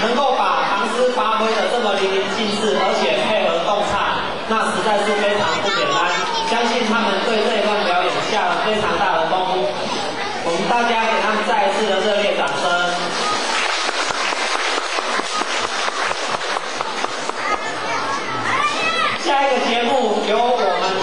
能够把唐诗发挥的这么淋漓尽致，而且配合动唱，那实在是非常不简单。相信他们对这一段表演下了非常大的功夫，我们大家给他们再一次的热烈掌声。下一个节目由我们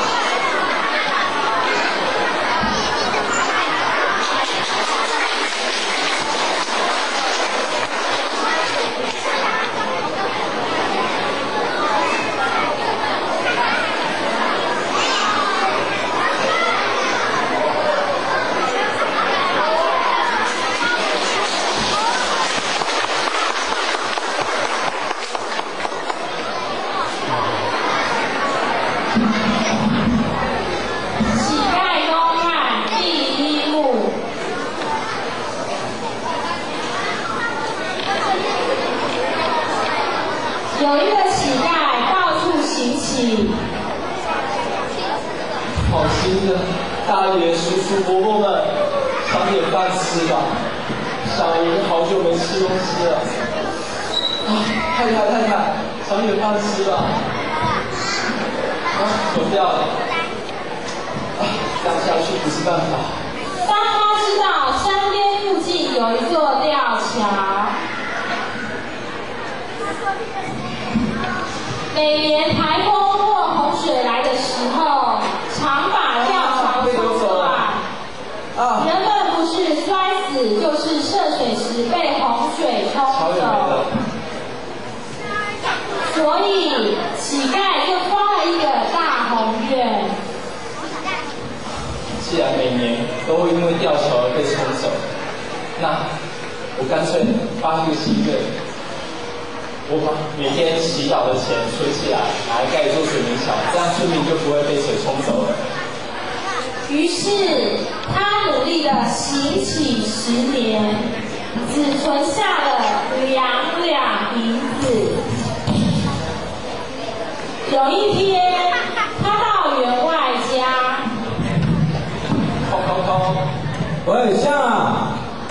有一个乞丐到处行乞， 好心的大爷叔叔伯伯们，赏点饭吃吧。小姨好久没吃东西了。太太，赏点饭吃吧。走掉了。这样下去不是办法。 当他知道山边附近有一座吊桥。每年台风或洪水来的时候，常把吊桥冲断。人们不是摔死，就是涉水时被洪水冲走。所以乞丐就发了一个大宏愿。 既然每年都会因为吊桥而被冲走，那我干脆发一个心愿。我把每天祈祷的钱存起来，拿来盖一座水泥桥，这样村民就不会被水冲走了。 于是他努力的行乞10年，只存下了2两银子。有一天，他到员外家， 喂，像啊。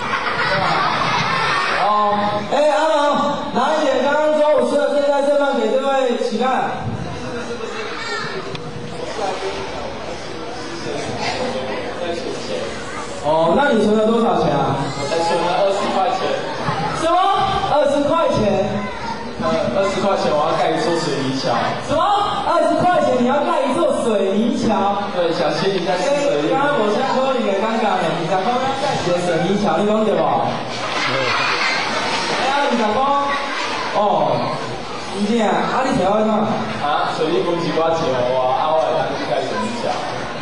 阿龙，拿一点刚刚中午吃的剩菜剩饭给这位乞丐。哦，那你存了多少钱啊？ 我才存了20块钱。 什么？20块钱 ？20块钱我要盖一座水泥桥。 什么？20块钱你要盖一座水泥桥？ 对，小心一下水泥。 刚刚我先说你给尴尬的，你讲刚刚盖起的水泥桥，你讲对不？你讲讲，真正你听我讲水泥工几块钱我我来当去盖水泥桥。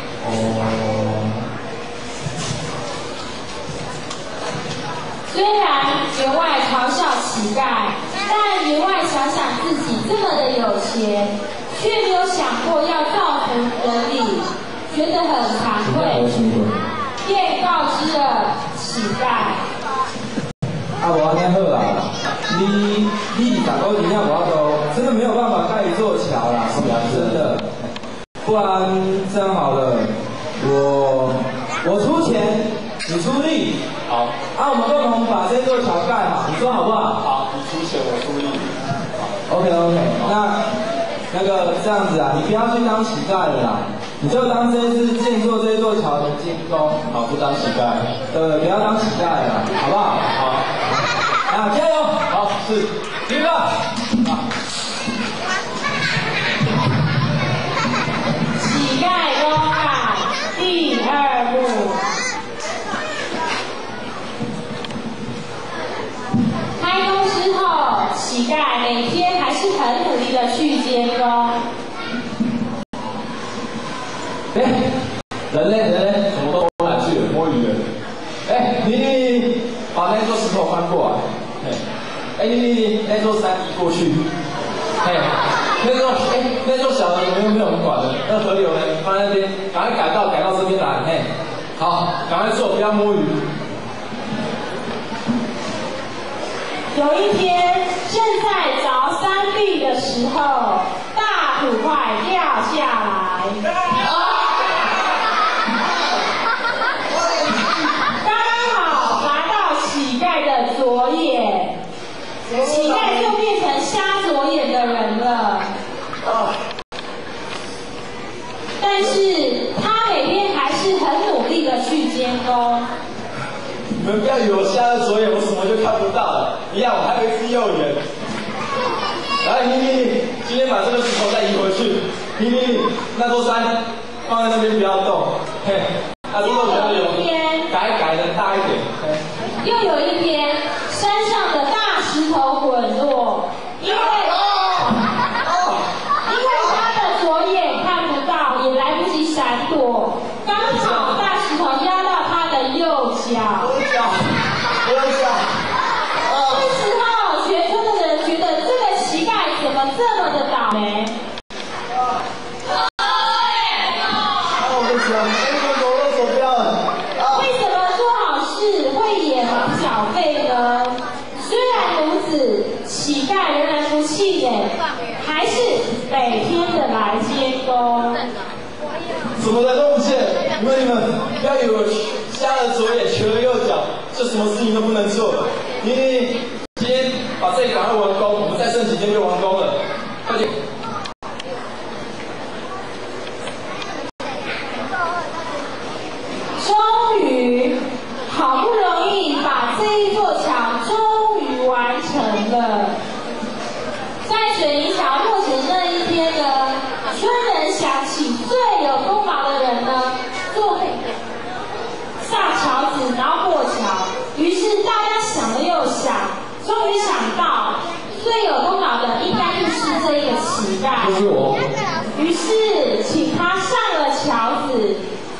虽然员外嘲笑乞丐，但员外想想自己这么的有钱，却没有想过要造福人理，觉得很惭愧，便告知了乞丐。 无安尼好啦，你20块钱无法度，真的没有办法盖一座桥啦，真的。不然这样好了，我出钱，你出力， 好， 我们共同把这座桥盖好，你说好不好？ 好，你出钱我出力。 OK， 那个这样子啊，你不要去当乞丐了啦，你就当这次建造这座桥的监工。 好，不当乞丐。 不要当乞丐了，好不好？ 好。 加油！ 好，是， 第一个。 乞丐公案第2幕。开工之后，乞丐每天还是很努力的去监工。 人嘞，什么都哪去了？摸鱼了。你把那座石头翻过来。你那座山移过去。那座小的你们没有人管的，那河流呢放在那边，赶快改到这边来。好，赶快做，不要摸鱼。 有一天，正在凿山壁的时候，大土块掉下来。刚好砸到乞丐的左眼，乞不要以为我瞎了左眼，我什么就看不到了。一样，我还有一只右眼。来，你，今天把这个石头再移回去。你，那座山放在那边不要动。嘿，啊，如果觉得有改的大一点。 又有一边，山上的大石头滚落，因为他的左眼看不到，也来不及闪躲，刚好大石头压到他的右脚。这时候，全村的人觉得这个乞丐怎么这么的倒霉？为什么做好事会眼盲小费呢？虽然如此，乞丐仍然不气馁，还是每天的来监工。 怎么来都不见？你们不要以为瞎了左眼瘸了右脚，就什么事情都不能做。你今天把这里赶快完工，我们再剩几天就完工了，快点。 终于，好不容易把这一座桥终于完成了。在水泥桥落成那一天呢，村人想起最有功劳的人呢，做下桥子，然后过桥。于是大家想了又想，终于想到最有功劳的应该就是这一个乞丐。 就是我。 于是请他上了桥子。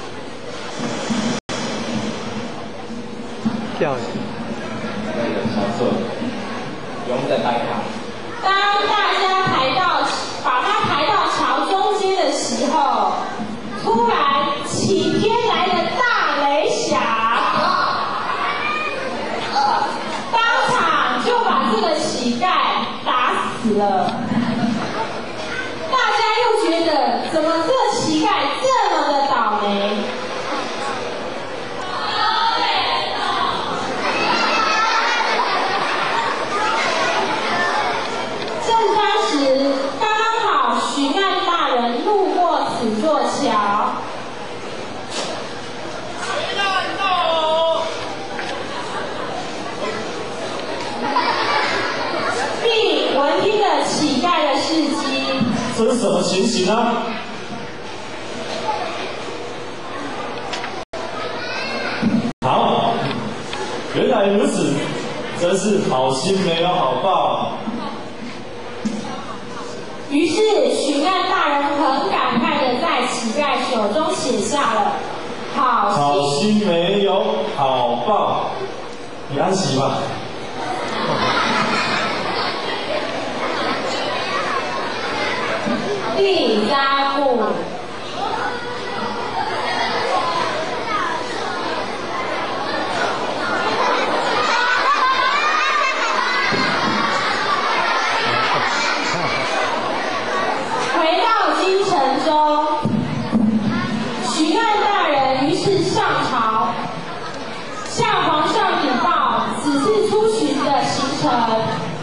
跳起来，那个小坐，不用再掰它。 当大家把他抬到桥中间的时候，突然起天来的大雷响，当场就把这个乞丐打死了。大家又觉得，怎么这乞丐这么的倒霉？刚刚好，许愿大人路过此座桥。并闻听了乞丐的事迹。 这是什么情形啊？好，原来如此，真是好心没有好报。 于是许愿大人很感慨的在乞丐手中写下了“好心没有好报”。你安息吧。 第3幕。回到京城中，许愿大人于是上朝，向皇上禀报此次出巡的行程。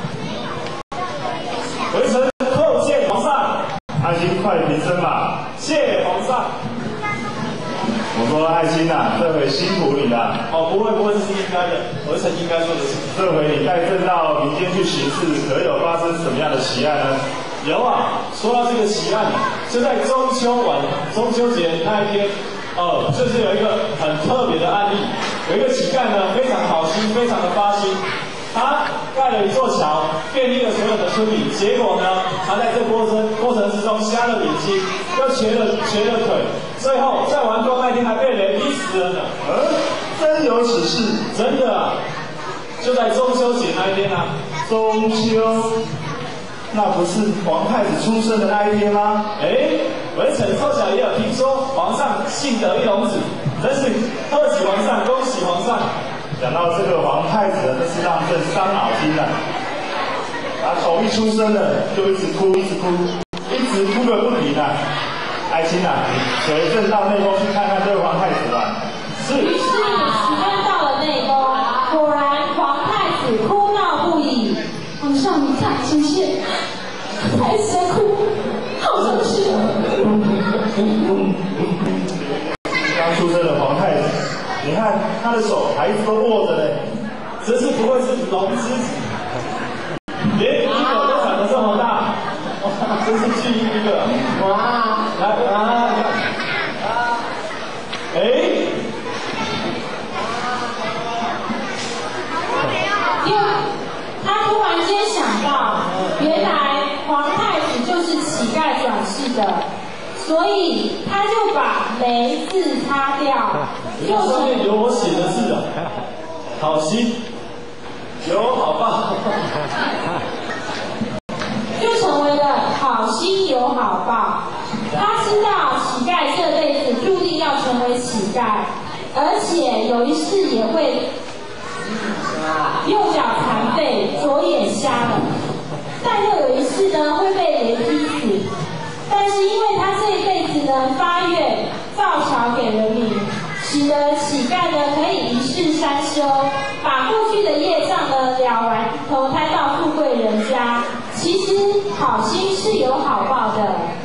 回臣叩见皇上，爱卿快平身吧。 谢皇上。 我说爱卿啊，这回辛苦你了。 哦，不会，这是应该的，儿臣应该做的事。 这回你带朕到民间去巡视，可有发生什么样的奇案呢？ 有啊，说到这个奇案，就在中秋节那一天，就是有一个很特别的案例，有一个乞丐呢，非常好心，非常的发心，他盖了一座桥，便利了所有的村民，结果呢，他在这过程之中瞎了眼睛，又瘸了腿，最后在完工那天还被雷劈死了呢。 真有此事？ 真的啊，就在中秋节那一天啊。 中秋。那不是皇太子出生的那一天吗？ 微臣凑巧也有听说，皇上幸得一龙子，真是贺喜皇上，恭喜皇上。 讲到这个皇太子，真是让朕伤脑筋啊！他从一出生了就一直哭个不停啊！爱卿啊，随朕到内宫去看看这位皇太子吧。 是。于是许愿到了内宫，果然皇太子哭闹不已。皇上你太亲切，太辛苦，好伤心。 刚出生的皇太子，你看他的手还一直都握着呢。 会是龙之子？连一个都长得这么大，哇，真是巨婴一个！哇，来， 他突然间想到，原来皇太子就是乞丐转世的，所以他就把梅字擦掉，就上面有我写的字啊，好心有好报， 就成为了好心有好报。他知道乞丐这辈子注定要成为乞丐，而且有一世也会右脚残废，左眼瞎了，但又有一世呢会被雷劈死。但是因为他这一辈子呢发愿造桥给人民，使得乞丐呢可以一世三修，把过去的业障呢了完，投胎到富贵人家。其实好心是有好报的。